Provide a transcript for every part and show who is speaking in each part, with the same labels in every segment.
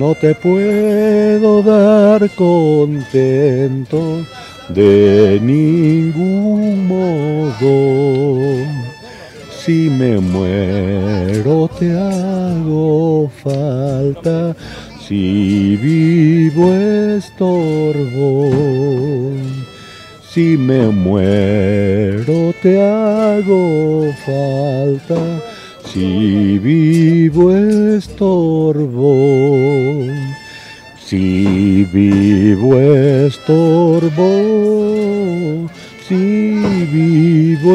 Speaker 1: no te puedo dar contento de ningún modo. Si me muero te hago falta, si vivo estorbo. Si me muero te hago falta, si vivo estorbo. Si vivo estorbo, si vivo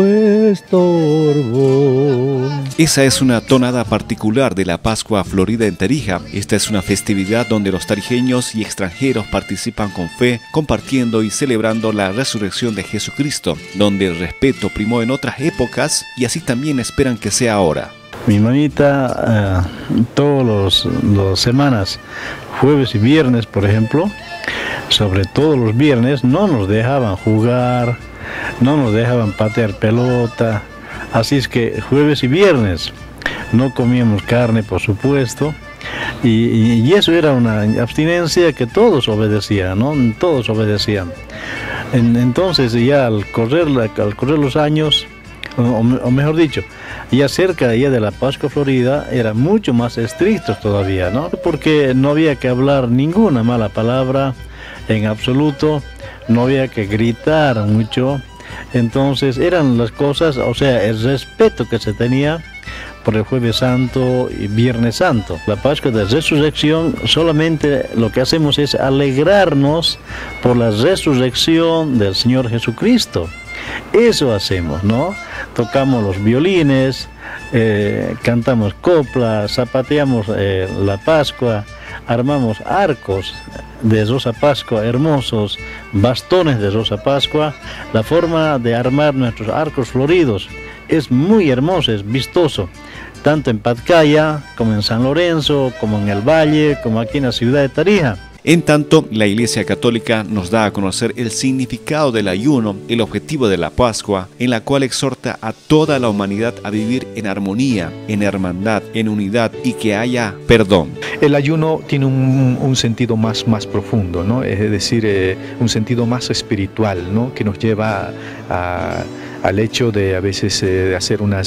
Speaker 1: estorbo.
Speaker 2: Esa es una tonada particular de la Pascua Florida en Tarija. Esta es una festividad donde los tarijeños y extranjeros participan con fe, compartiendo y celebrando la resurrección de Jesucristo, donde el respeto primó en otras épocas y así también esperan que sea ahora.
Speaker 3: Mi mamita, todas las semanas, jueves y viernes, por ejemplo, sobre todo los viernes, no nos dejaban jugar, no nos dejaban patear pelota. Así es que jueves y viernes no comíamos carne, por supuesto, y eso era una abstinencia que todos obedecían, ¿no? Todos obedecían. Entonces ya al correr los años, o mejor dicho, ya cerca de la Pascua Florida, eran mucho más estrictos todavía, ¿no? Porque no había que hablar ninguna mala palabra en absoluto, no había que gritar mucho. Entonces eran las cosas, o sea, el respeto que se tenía por el Jueves Santo y Viernes Santo. La Pascua de Resurrección, solamente lo que hacemos es alegrarnos por la resurrección del Señor Jesucristo. Eso hacemos, ¿no? Tocamos los violines, cantamos coplas, zapateamos la Pascua, armamos arcos de rosa pascua hermosos, bastones de rosa pascua. La forma de armar nuestros arcos floridos es muy hermoso, es vistoso, tanto en Patcaya como en San Lorenzo, como en el Valle, como aquí en la ciudad de Tarija.
Speaker 2: En tanto, la Iglesia Católica nos da a conocer el significado del ayuno, el objetivo de la Pascua, en la cual exhorta a toda la humanidad a vivir en armonía, en hermandad, en unidad y que haya perdón.
Speaker 4: El ayuno tiene un sentido más profundo, ¿no? Es decir, un sentido más espiritual, ¿no? Que nos lleva al hecho de a veces hacer un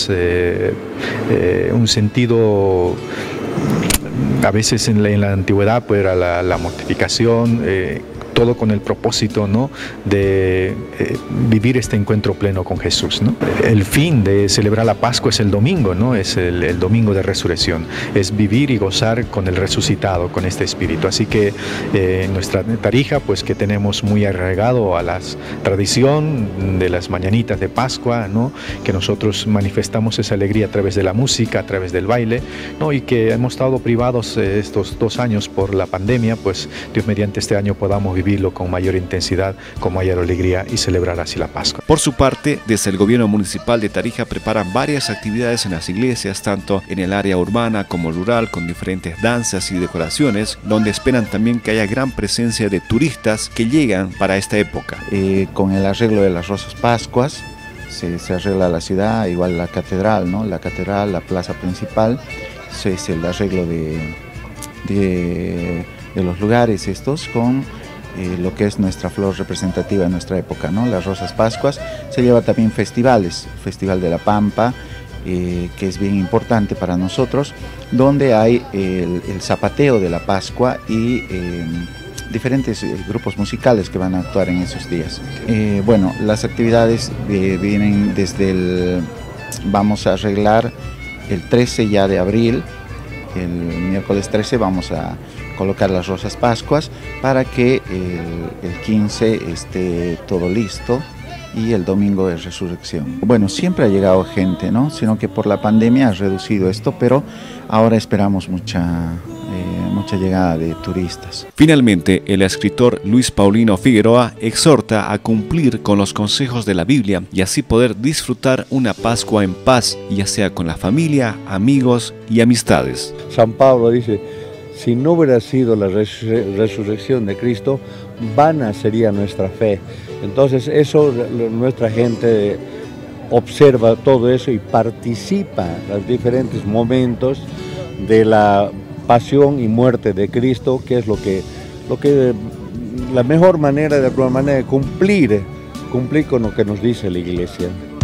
Speaker 4: sentido. A veces en la antigüedad pues era la mortificación, todo con el propósito, ¿no? De vivir este encuentro pleno con Jesús, ¿no? El fin de celebrar la Pascua es el domingo, ¿no? Es el domingo de resurrección, es vivir y gozar con el resucitado, con este espíritu. Así que en nuestra Tarija, pues que tenemos muy arraigado a la tradición de las mañanitas de Pascua, ¿no? Que nosotros manifestamos esa alegría a través de la música, a través del baile, ¿no? Y que hemos estado privados estos 2 años por la pandemia, pues Dios mediante este año podamos vivirlo con mayor intensidad, con mayor alegría y celebrar así la Pascua.
Speaker 2: Por su parte, desde el gobierno municipal de Tarija preparan varias actividades en las iglesias, tanto en el área urbana como rural, con diferentes danzas y decoraciones, donde esperan también que haya gran presencia de turistas que llegan para esta época.
Speaker 5: Con el arreglo de las Rosas Pascuas, se arregla la ciudad, igual la catedral, ¿no? La catedral, la plaza principal, es el arreglo de los lugares estos con lo que es nuestra flor representativa de nuestra época, ¿no? Las Rosas Pascuas. Se lleva también festivales, Festival de la Pampa, que es bien importante para nosotros, donde hay el zapateo de la Pascua y diferentes grupos musicales que van a actuar en esos días. Bueno, las actividades vienen desde vamos a arreglar el 13 ya de abril, el miércoles 13 vamos a colocar las Rosas Pascuas para que el 15 esté todo listo y el domingo de resurrección. Bueno, siempre ha llegado gente, ¿no? Sino que por la pandemia ha reducido esto, pero ahora esperamos mucha llegada de turistas.
Speaker 2: Finalmente, el escritor Luis Paulino Figueroa exhorta a cumplir con los consejos de la Biblia y así poder disfrutar una Pascua en paz, ya sea con la familia, amigos y amistades.
Speaker 1: San Pablo dice: si no hubiera sido la resurrección de Cristo, vana sería nuestra fe. Entonces eso, nuestra gente observa todo eso y participa en los diferentes momentos de la pasión y muerte de Cristo, que es la mejor manera, de alguna manera, de cumplir con lo que nos dice la Iglesia.